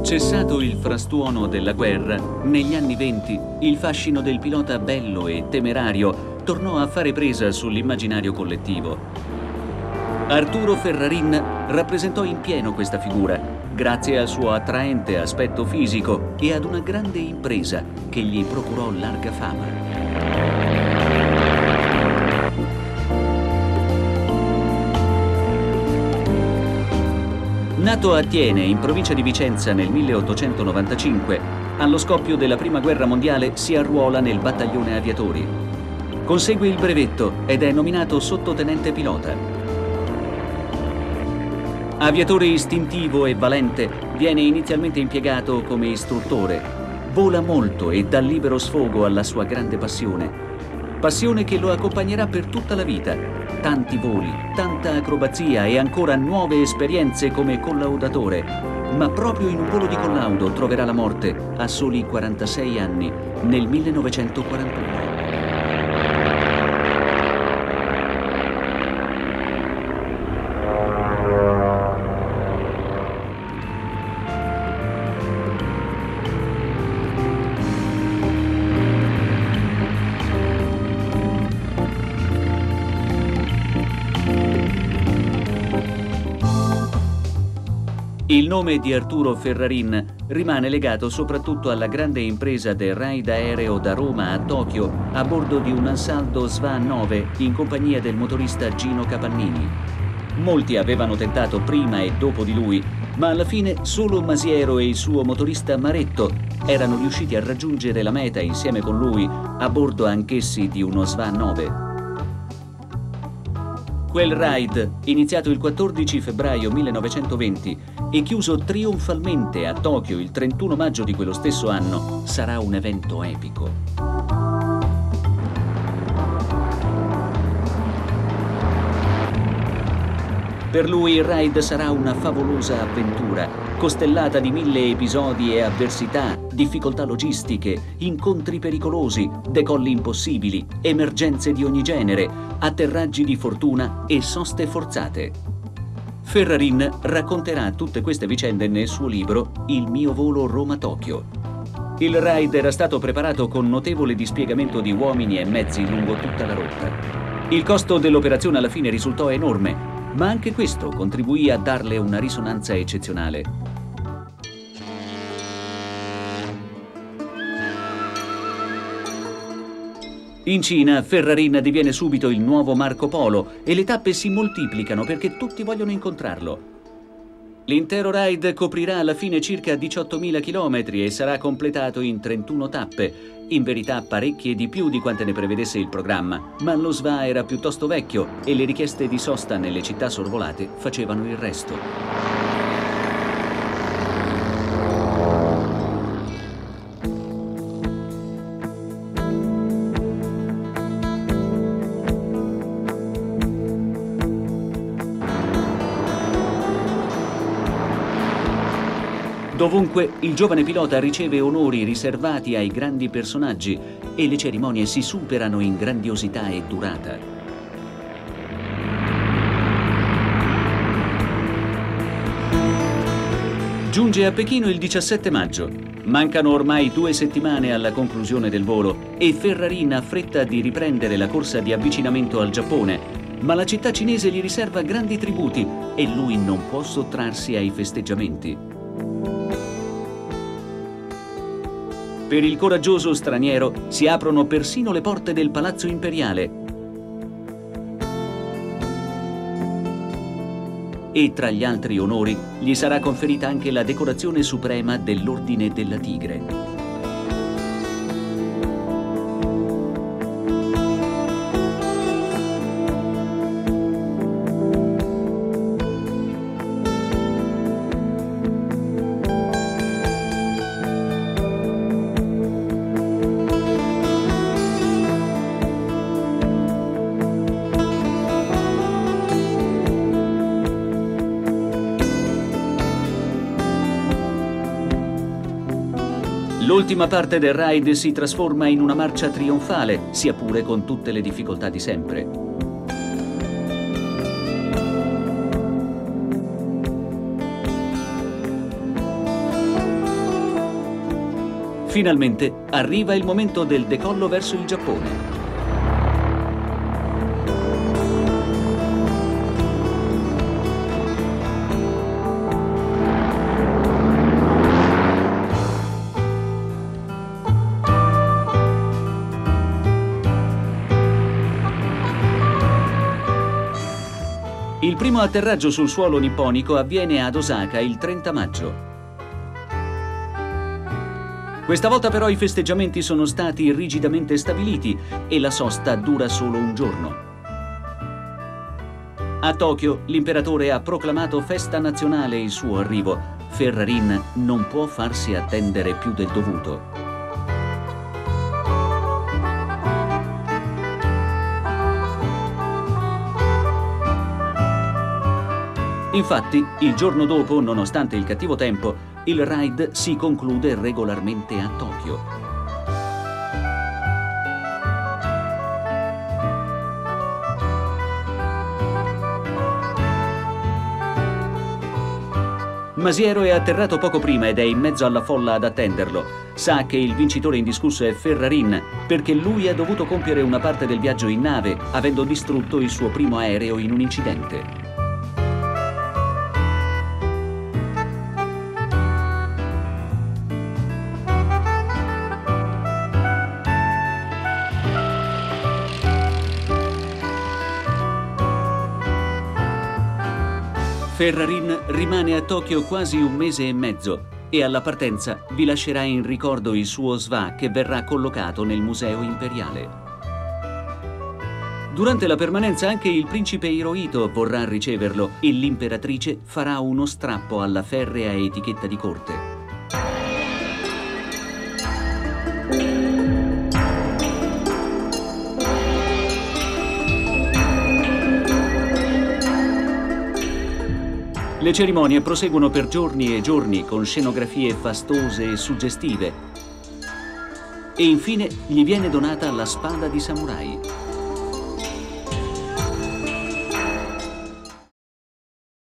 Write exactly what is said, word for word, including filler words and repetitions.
Cessato il frastuono della guerra, negli anni venti il fascino del pilota bello e temerario tornò a fare presa sull'immaginario collettivo. Arturo Ferrarin rappresentò in pieno questa figura, grazie al suo attraente aspetto fisico e ad una grande impresa che gli procurò larga fama. Nato a Tiene, in provincia di Vicenza, nel milleottocentonovantacinque, allo scoppio della Prima Guerra Mondiale si arruola nel battaglione aviatori. Consegue il brevetto ed è nominato sottotenente pilota. Aviatore istintivo e valente, viene inizialmente impiegato come istruttore. Vola molto e dà libero sfogo alla sua grande passione. Passione che lo accompagnerà per tutta la vita. Tanti voli, tanta acrobazia e ancora nuove esperienze come collaudatore. Ma proprio in un volo di collaudo troverà la morte a soli quarantasei anni, nel millenovecentoquarantuno. Il nome di Arturo Ferrarin rimane legato soprattutto alla grande impresa del raid aereo da Roma a Tokyo a bordo di un Ansaldo Svan nove in compagnia del motorista Gino Capannini. Molti avevano tentato prima e dopo di lui, ma alla fine solo Masiero e il suo motorista Maretto erano riusciti a raggiungere la meta insieme con lui a bordo anch'essi di uno Svan nove. Quel raid, iniziato il quattordici febbraio millenovecentoventi e chiuso trionfalmente a Tokyo il trentuno maggio di quello stesso anno, sarà un evento epico. Per lui il raid sarà una favolosa avventura, costellata di mille episodi e avversità, difficoltà logistiche, incontri pericolosi, decolli impossibili, emergenze di ogni genere, atterraggi di fortuna e soste forzate. Ferrarin racconterà tutte queste vicende nel suo libro Il mio volo Roma-Tokyo. Il raid era stato preparato con notevole dispiegamento di uomini e mezzi lungo tutta la rotta. Il costo dell'operazione alla fine risultò enorme, ma anche questo contribuì a darle una risonanza eccezionale. In Cina, Ferrarin diviene subito il nuovo Marco Polo e le tappe si moltiplicano perché tutti vogliono incontrarlo. L'intero raid coprirà alla fine circa diciottomila chilometri e sarà completato in trentuno tappe, in verità parecchie di più di quante ne prevedesse il programma, ma lo S V A era piuttosto vecchio e le richieste di sosta nelle città sorvolate facevano il resto. Dovunque il giovane pilota riceve onori riservati ai grandi personaggi e le cerimonie si superano in grandiosità e durata. Giunge a Pechino il diciassette maggio. Mancano ormai due settimane alla conclusione del volo e Ferrarin ha fretta di riprendere la corsa di avvicinamento al Giappone, ma la città cinese gli riserva grandi tributi e lui non può sottrarsi ai festeggiamenti. Per il coraggioso straniero si aprono persino le porte del Palazzo Imperiale. E tra gli altri onori gli sarà conferita anche la decorazione suprema dell'Ordine della Tigre. L'ultima parte del raid si trasforma in una marcia trionfale, sia pure con tutte le difficoltà di sempre. Finalmente arriva il momento del decollo verso il Giappone. Il primo atterraggio sul suolo nipponico avviene ad Osaka il trenta maggio. Questa volta però i festeggiamenti sono stati rigidamente stabiliti e la sosta dura solo un giorno. A Tokyo l'imperatore ha proclamato festa nazionale il suo arrivo. Ferrarin non può farsi attendere più del dovuto. Infatti, il giorno dopo, nonostante il cattivo tempo, il raid si conclude regolarmente a Tokyo. Masiero è atterrato poco prima ed è in mezzo alla folla ad attenderlo. Sa che il vincitore indiscusso è Ferrarin, perché lui ha dovuto compiere una parte del viaggio in nave, avendo distrutto il suo primo aereo in un incidente. Ferrarin rimane a Tokyo quasi un mese e mezzo e alla partenza vi lascerà in ricordo il suo sva che verrà collocato nel Museo Imperiale. Durante la permanenza anche il principe Hirohito vorrà riceverlo e l'imperatrice farà uno strappo alla ferrea etichetta di corte. Le cerimonie proseguono per giorni e giorni con scenografie fastose e suggestive. E infine gli viene donata la spada di samurai.